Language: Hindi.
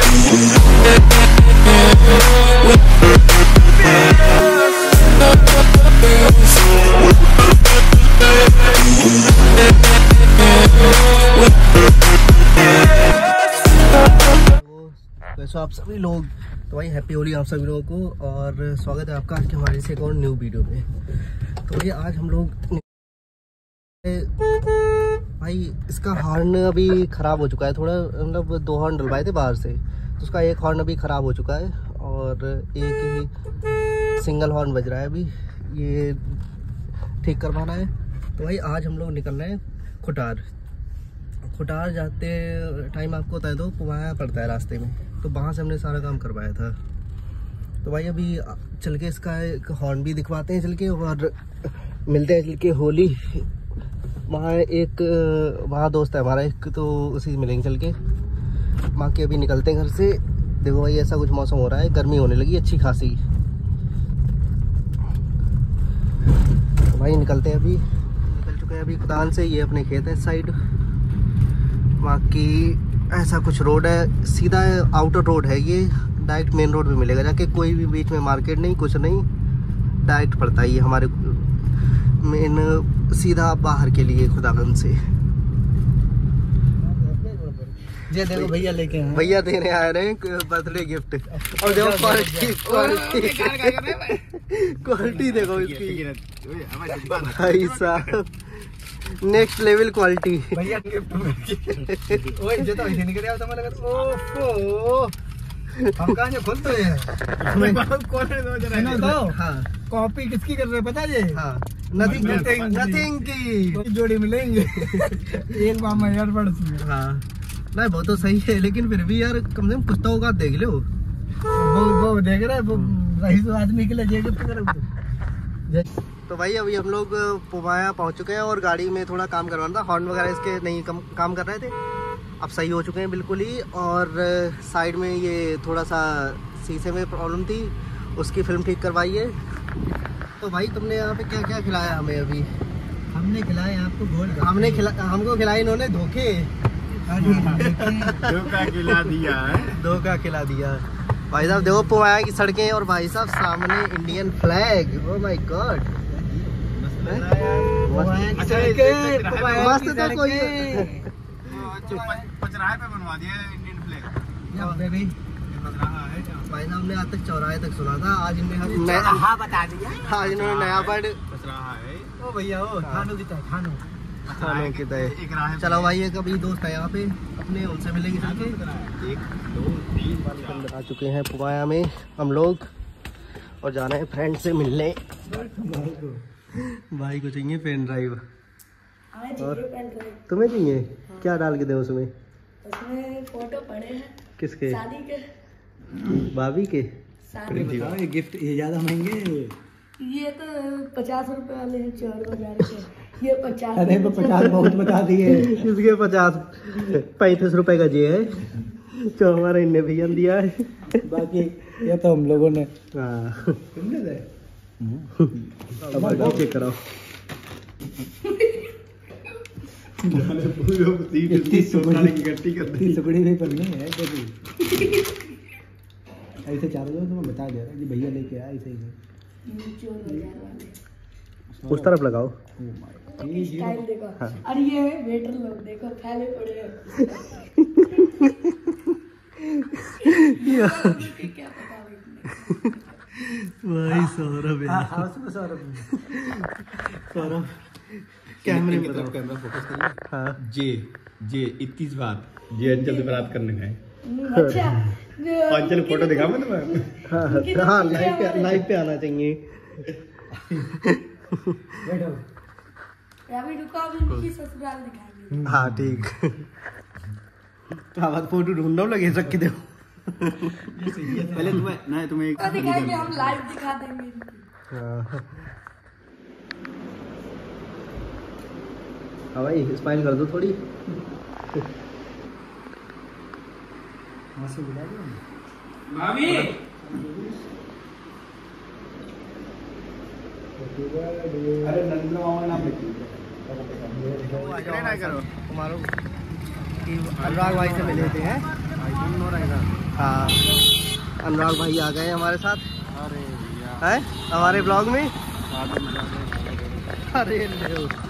वैसे आप सभी लोग तो भाई हैप्पी होली आप सभी लोगों को, और स्वागत है आपका आज के हमारे से एक और न्यू वीडियो में। तो भाई आज हम लोग भाई इसका हॉर्न अभी ख़राब हो चुका है थोड़ा, मतलब 2 हॉर्न डलवाए थे बाहर से, तो उसका एक हॉर्न अभी ख़राब हो चुका है और एक ही सिंगल हॉर्न बज रहा है अभी, ये ठीक करवाना है। तो भाई आज हम लोग निकल रहे हैं खुटार जाते टाइम आपको बता दो पुवाया पड़ता है रास्ते में, तो वहाँ से हमने सारा काम करवाया था। तो भाई अभी चल के इसका एक हॉर्न भी दिखवाते हैं चल के, और मिलते हैं चल के होली। वहाँ दोस्त है हमारा एक, तो उसी से मिलेंगे चल के वहाँ के। अभी निकलते हैं घर से। देखो भाई ऐसा कुछ मौसम हो रहा है, गर्मी होने लगी अच्छी खासी। तो भाई निकलते हैं, अभी निकल चुके हैं अभी खुदान से। ये अपने खेत है इस साइड, बाकी ऐसा कुछ रोड है, सीधा आउटर रोड है ये, डायरेक्ट मेन रोड भी मिलेगा जाके, कोई भी बीच में मार्केट नहीं कुछ नहीं, डायरेक्ट पड़ता है ये हमारे मेन सीधा बाहर के लिए खुदागंज से। ये देखो भैया लेके आए, भैया देने आ रहे हैं बर्थडे गिफ्ट, और देखो क्वालिटी देखो इसकी भाई साहब, नेक्स्ट लेवल क्वालिटी। भैया गिफ्ट ओए जो तो ऐसे निकल आता मैं लगा ओफो हम कहां से खुद तो है मैं कौन है दो जरा तो। हां कॉपी किसकी कर रहे पता है? हां नथिंग की जोड़ी मिलेंगे एक बार में यार पड़। हां नहीं वो तो सही है, लेकिन फिर भी यार कम से कम कुछ तो होगा, देख लो वो देख रहा है वो रही तो आदमी के लिए जे गिफ्ट कर। तो भाई अभी हम लोग पुवाया पहुंच चुके हैं और गाड़ी में थोड़ा काम करवाना था, हॉर्न वगैरह इसके नहीं काम कर रहे थे, अब सही हो चुके हैं बिल्कुल ही। और साइड में ये थोड़ा सा शीशे में प्रॉब्लम थी, उसकी फिल्म ठीक करवाई है। तो भाई तुमने यहाँ पे क्या क्या खिलाया हमें? अभी हमने खिलाया आपको गोल, हमको खिलाए इन्होंने धोखे। धोखा खिला दिया है, धोखा खिला दिया भाई साहब। देखो पुवाया की सड़कें और भाई साहब सामने Indian flag, oh my god मस्त था। कोई पचराहे पे बनवा दिया इंडियन फ्लैग बेबी भाई साहब ने आज तक चौराहे तक सुना था, आज इन्होंने बता दिया, आज इन्होंने नया वर्ड पचराहा है। ओ भैया ओ थानो की तरह थानो की तरह। चलो भाई एक अभी दोस्त है यहाँ पे अपने, उनसे मिलेंगे चल के। 1 2 3 आ चुके हैं पुवाया में हम लोग, और जाना है फ्रेंड से मिलने। भाई को चाहिए पेन ड्राइव, और तुम्हें चाहिए? हाँ। क्या डाल के दे उसमें? उसमें फोटो पड़े हैं किसके? शादी के, भाभी के। ये गिफ्ट ये ज्यादा महंगे, ये तो 50 रुपए वाले हैं, 4,000 के। ये 50। अरे तो 50 बहुत बता दिए। इसके 35 रुपए का जी है, जो हमारा इनने भैया दिया है, बाकी ये तो हम लोगों ने। हाँ अब चेक कराओ। सुकड़ी नहीं पड़नी है ऐसे चारों जो मैं बता दे रहा कि भैया लेके आया ऐसे ही उस तरफ लगाओ। स्टाइल देखो। हाँ। और ये वेटर लोग देखो फैले पड़े हैं। क्या पता भाई सौरभ सौरभ कैमरे में कैमरा फोकस करिए। हाँ जे 21 बात जे अंचल से बात करने गए। अच्छा अंचल फोटो दिखा मैं तुम्हें। हाँ लाइव पे आना चाहिए। बैठो अभी रुको, अभी इनकी ससुराल दिखाएंगे। हाँ ठीक। तो फोटो ढूंढना लगे रख के दो। पहले तुम्हें एक दिखाएंगे, हम लाइव दिखा देंगे। हाँ भाई स्माइल कर दो थोड़ी। भाभी अरे नरेंद्र मामा नाम अनुराग भाई से मिले थे हैं। हाँ, अनुराग भाई आ गए हमारे साथ। अरे है हमारे ब्लॉग में। अरे